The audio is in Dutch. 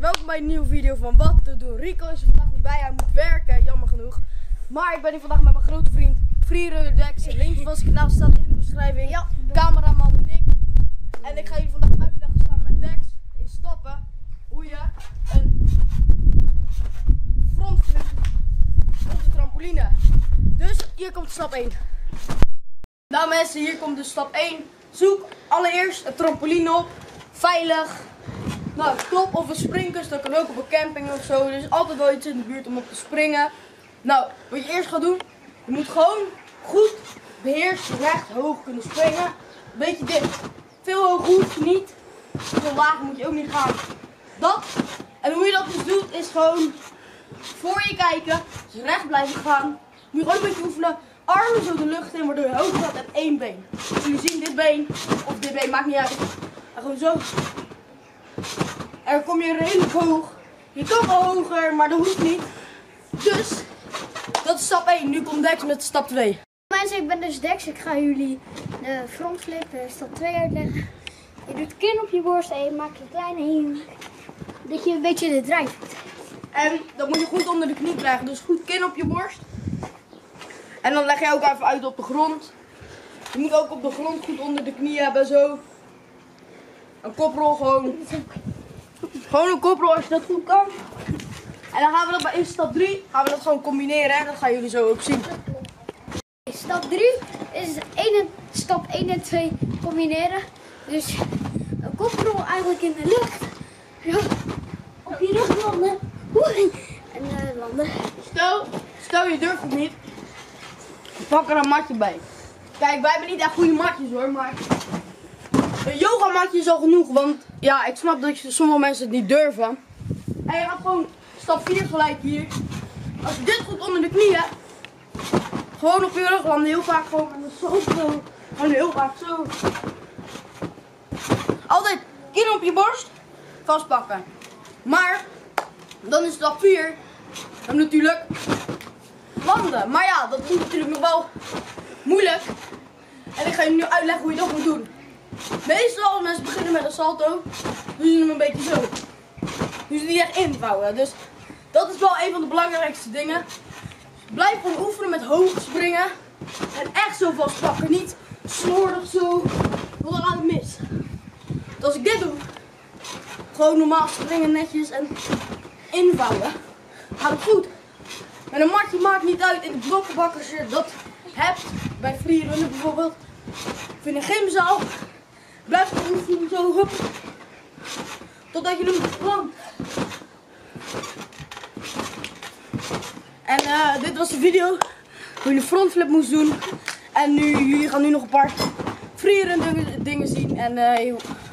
welkom bij een nieuwe video van Wat te doen. Rico is er vandaag niet bij, hij moet werken, jammer genoeg. Maar ik ben hier vandaag met mijn grote vriend Freerunner Dex. Link van zijn kanaal staat in de beschrijving. Ja, cameraman Nick. En ik ga jullie vandaag uitleggen samen met Dex in stappen hoe je een frontflip op de trampoline. Dus hier komt stap 1. Nou mensen, hier komt dus stap 1. Zoek allereerst een trampoline op, veilig. Nou, klop of een springkussen, dat kan ook op een camping of zo. Er is altijd wel iets in de buurt om op te springen. Nou, wat je eerst gaat doen, je moet gewoon goed beheerst recht hoog kunnen springen. Een beetje dit. Veel hoog hoef je niet. Veel laag moet je ook niet gaan. Dat. En hoe je dat dus doet, is gewoon voor je kijken. Dus recht blijven gaan. Moet je gewoon een beetje oefenen. Armen zo de lucht in, waardoor je hoog gaat en één been. Dus jullie zien dit been of dit been, maakt niet uit. En gewoon zo. En dan kom je redelijk hoog. Je kan wel hoger, maar dat hoeft niet. Dus, dat is stap 1. Nu komt Dex met stap 2. Mensen, ik ben dus Dex. Ik ga jullie de frontflip stap 2 uitleggen. Je doet kin op je borst en je maakt een kleine heen. Dat je een beetje de drijf hebt. En dat moet je goed onder de knie krijgen. Dus goed kin op je borst. En dan leg je ook even uit op de grond. Je moet ook op de grond goed onder de knie hebben, zo. Een koprol gewoon. Gewoon een koprol als je dat goed kan. En dan gaan we dat bij in stap 3 gaan we dat gewoon combineren. En dat gaan jullie zo ook zien. Stap 3 is stap 1 en 2 combineren. Dus een koprol eigenlijk in de lucht. Zo, op je rug landen. En landen. Stel je durft het niet. Pak er een matje bij. Kijk, wij hebben niet echt goede matjes hoor, maar een yogamatje is al genoeg, want ja, ik snap dat sommige mensen het niet durven. En je gaat gewoon stap 4 gelijk hier. Als je dit goed onder de knie hebt, gewoon op je rug landen, heel vaak gewoon zo, gewoon heel vaak zo. Altijd kin op je borst, vastpakken. Maar, dan is stap 4, dan natuurlijk landen. Maar ja, dat is natuurlijk nog wel moeilijk. En ik ga je nu uitleggen hoe je dat moet doen. Meestal als mensen beginnen met een salto, doen ze hem een beetje zo. Doen ze niet echt invouwen. Dus dat is wel een van de belangrijkste dingen. Blijf gewoon oefenen met hoog springen. En echt zo vastpakken. Niet slordig zo, want dan gaat het mis. Dus als ik dit doe, gewoon normaal springen netjes en invouwen, gaat het goed. En een matje maakt niet uit in de blokkenbak als je dat hebt. Bij freerunnen bijvoorbeeld. Of in een gymzaal. Blijf gewoon oefenen zo, hup. Totdat je hem plant. En dit was de video. Hoe je een frontflip moest doen. En jullie gaan nu nog een paar freerun dingen zien. En